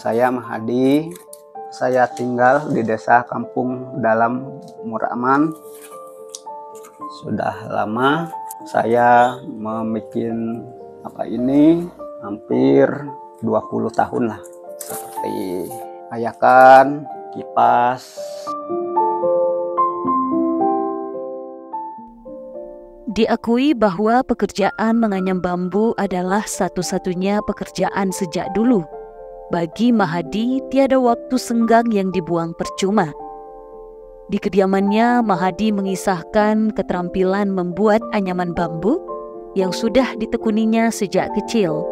saya Mahadi. Saya tinggal di desa Kampung Dalam Muraman. Sudah lama saya membuat ini hampir 20 tahun lah. Seperti ayakan, kipas. Diakui bahwa pekerjaan menganyam bambu adalah satu-satunya pekerjaan sejak dulu. Bagi Mahadi, tiada waktu senggang yang dibuang percuma. Di kediamannya, Mahadi mengisahkan keterampilan membuat anyaman bambu yang sudah ditekuninya sejak kecil.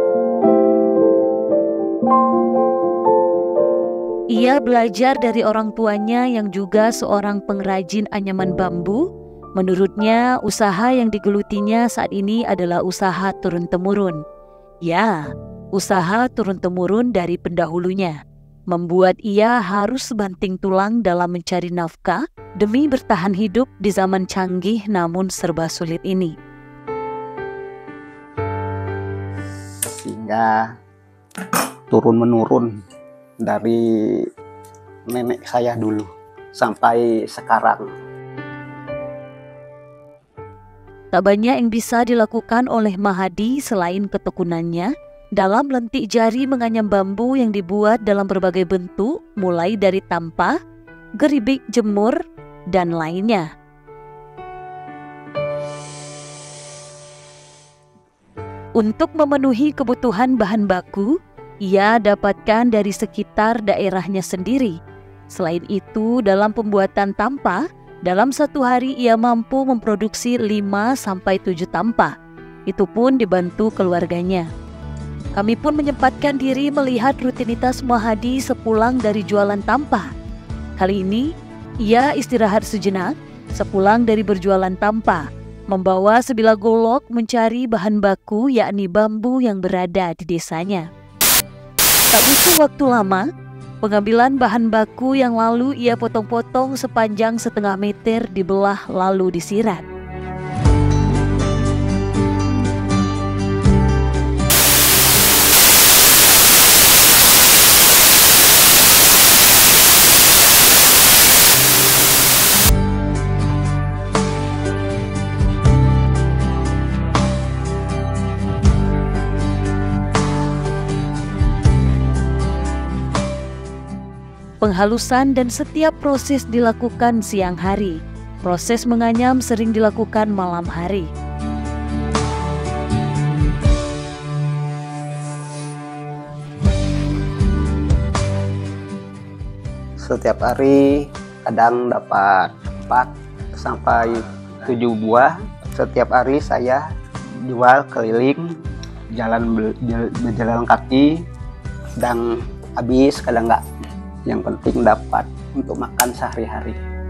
Ia belajar dari orang tuanya yang juga seorang pengrajin anyaman bambu. Menurutnya, usaha yang digelutinya saat ini adalah usaha turun-temurun. Ya, usaha turun-temurun dari pendahulunya. Membuat ia harus banting tulang dalam mencari nafkah demi bertahan hidup di zaman canggih namun serba sulit ini. Sehingga turun-menurun dari nenek saya dulu sampai sekarang. Tak banyak yang bisa dilakukan oleh Mahadi selain ketekunannya dalam lentik jari menganyam bambu yang dibuat dalam berbagai bentuk, mulai dari tampah, geribik jemur, dan lainnya. Untuk memenuhi kebutuhan bahan baku, ia dapatkan dari sekitar daerahnya sendiri. Selain itu, dalam pembuatan tampah, dalam satu hari ia mampu memproduksi 5-7 tampah. Itu pun dibantu keluarganya. Kami pun menyempatkan diri melihat rutinitas Mahadi sepulang dari jualan tampah. Kali ini, ia istirahat sejenak sepulang dari berjualan tampah, membawa sebilah golok mencari bahan baku yakni bambu yang berada di desanya. Tak butuh waktu lama, pengambilan bahan baku yang lalu ia potong-potong sepanjang setengah meter dibelah lalu disirat. Penghalusan dan setiap proses dilakukan siang hari. Proses menganyam sering dilakukan malam hari. Setiap hari kadang dapat 4-7 buah. Setiap hari saya jual keliling, berjalan kaki, kadang habis, kadang enggak. Yang penting dapat untuk makan sehari-hari.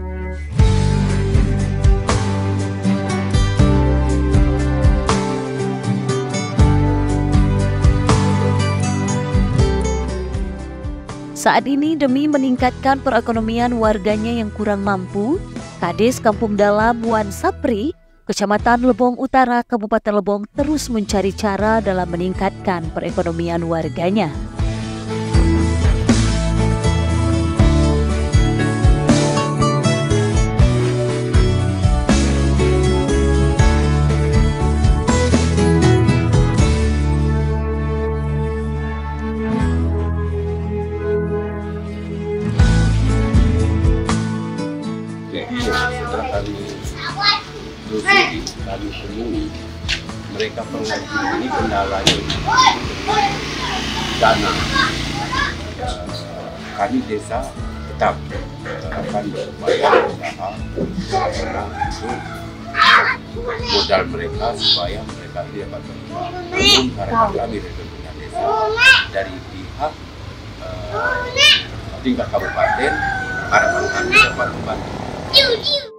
Saat ini demi meningkatkan perekonomian warganya yang kurang mampu, Kades Kampung Dalam Wan Sapri, Kecamatan Lebong Utara, Kabupaten Lebong terus mencari cara dalam meningkatkan perekonomian warganya. Setelah kami telusuri, kami temui mereka pengrajin ini kendalanya dana. Kami desa tetap akan berupaya berusaha untuk modal mereka supaya mereka dapat berkembang. Namun harapan kami dari pemerintah desa, dari pihak tingkat kabupaten, harapan kami dapat membantu.